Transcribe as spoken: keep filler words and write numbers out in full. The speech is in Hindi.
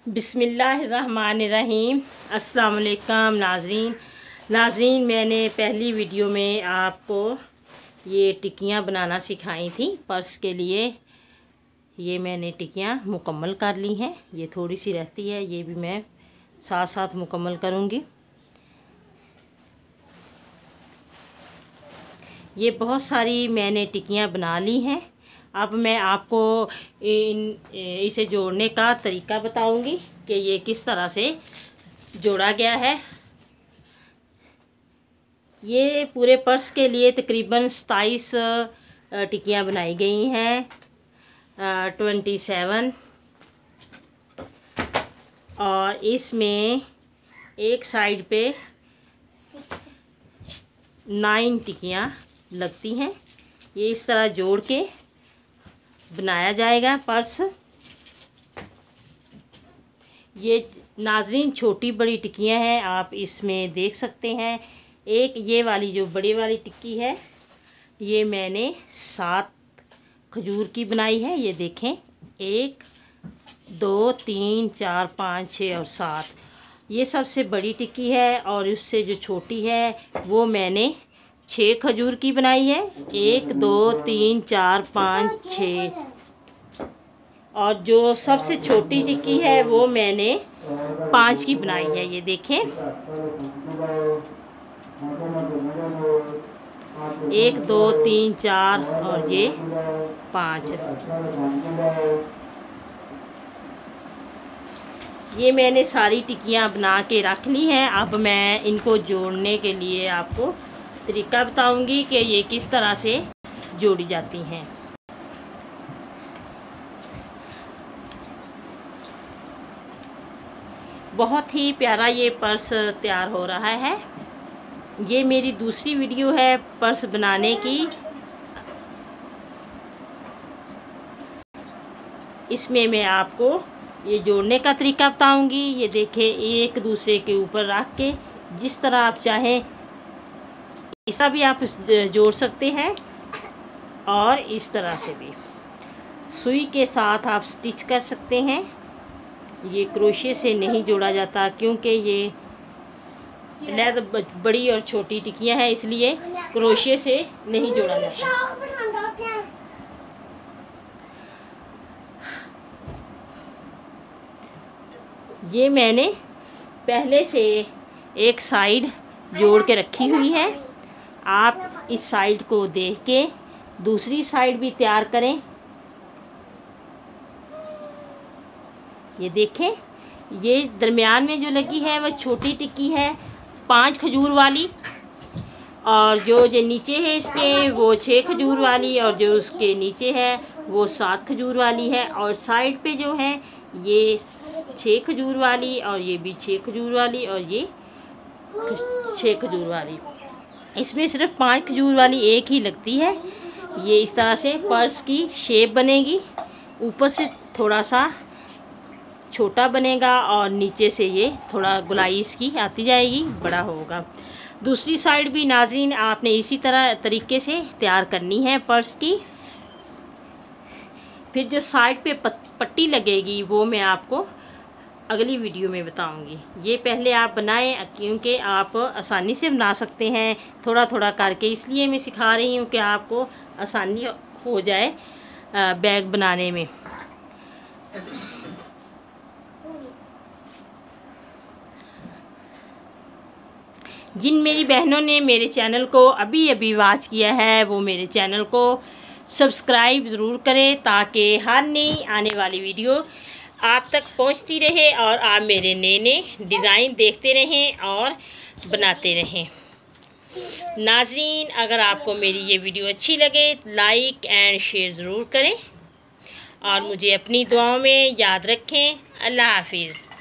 बिस्मिल्लाहिर्रहमानिर्रहीम। अस्सलाम वालेकुम नाज़रीन नाज़रीन मैंने पहली वीडियो में आपको ये टिक्कियाँ बनाना सिखाई थी पर्स के लिए। ये मैंने टिक्कियाँ मुकम्मल कर ली हैं। ये थोड़ी सी रहती है, ये भी मैं साथ साथ मुकम्मल करूँगी। ये बहुत सारी मैंने टिक्कियाँ बना ली हैं। अब मैं आपको इन इसे जोड़ने का तरीका बताऊंगी कि ये किस तरह से जोड़ा गया है। ये पूरे पर्स के लिए तकरीबन सताईस टिक्कियाँ बनाई गई हैं, ट्वेंटी सेवन, और इसमें एक साइड पे नाइन टिक्कियाँ लगती हैं। ये इस तरह जोड़ के बनाया जाएगा पर्स। ये नाज़रीन छोटी बड़ी टिक्कियाँ हैं, आप इसमें देख सकते हैं। एक ये वाली जो बड़ी वाली टिक्की है, ये मैंने सात खजूर की बनाई है। ये देखें, एक दो तीन चार पाँच छः और सात, ये सबसे बड़ी टिक्की है। और उससे जो छोटी है वो मैंने छः खजूर की बनाई है। एक दो तीन चार पाँच छः, और जो सबसे छोटी टिक्की है वो मैंने पाँच की बनाई है। ये देखें, एक दो तीन चार और ये पाँच। ये मैंने सारी टिक्कियाँ बना के रख ली हैं। अब मैं इनको जोड़ने के लिए आपको तरीका बताऊंगी कि ये किस तरह से जोड़ी जाती हैं। बहुत ही प्यारा ये पर्स तैयार हो रहा है। ये मेरी दूसरी वीडियो है पर्स बनाने की। इसमें मैं आपको ये जोड़ने का तरीका बताऊंगी। ये देखें, एक दूसरे के ऊपर रख के जिस तरह आप चाहें इसका भी आप जोड़ सकते हैं, और इस तरह से भी सुई के साथ आप स्टिच कर सकते हैं। ये क्रोशे से नहीं जोड़ा जाता क्योंकि ये लैद बड़ी और छोटी टिक्कियाँ हैं, इसलिए क्रोशे से नहीं जोड़ा जाता। ये मैंने पहले से एक साइड जोड़ के रखी हुई है। आप इस साइड को देख के दूसरी साइड भी तैयार करें। ये देखें, ये दरमियान में जो लगी है वह छोटी टिक्की है, पांच खजूर वाली, और जो जो नीचे है इसके वो छः खजूर वाली, और जो उसके नीचे है वो सात खजूर वाली है। और साइड पे जो है ये छः खजूर वाली, और ये भी छः खजूर वाली, और ये छः खजूर वाली। इसमें सिर्फ पांच खजूर वाली एक ही लगती है। ये इस तरह से पर्स की शेप बनेगी। ऊपर से थोड़ा सा छोटा बनेगा और नीचे से ये थोड़ा गोलाई इसकी आती जाएगी, बड़ा होगा। दूसरी साइड भी नाज़रीन आपने इसी तरह तरीके से तैयार करनी है पर्स की। फिर जो साइड पे पट्टी लगेगी वो मैं आपको अगली वीडियो में बताऊंगी। ये पहले आप बनाएं क्योंकि आप आसानी से बना सकते हैं थोड़ा थोड़ा करके, इसलिए मैं सिखा रही हूँ कि आपको आसानी हो जाए बैग बनाने में। जिन मेरी बहनों ने मेरे चैनल को अभी अभी वॉच किया है वो मेरे चैनल को सब्सक्राइब ज़रूर करें, ताकि हर नई आने वाली वीडियो आप तक पहुंचती रहे और आप मेरे नए नए डिज़ाइन देखते रहें और बनाते रहें। नाज़रीन, अगर आपको मेरी ये वीडियो अच्छी लगे लाइक एंड शेयर ज़रूर करें, और मुझे अपनी दुआओं में याद रखें। अल्लाह हाफिज़।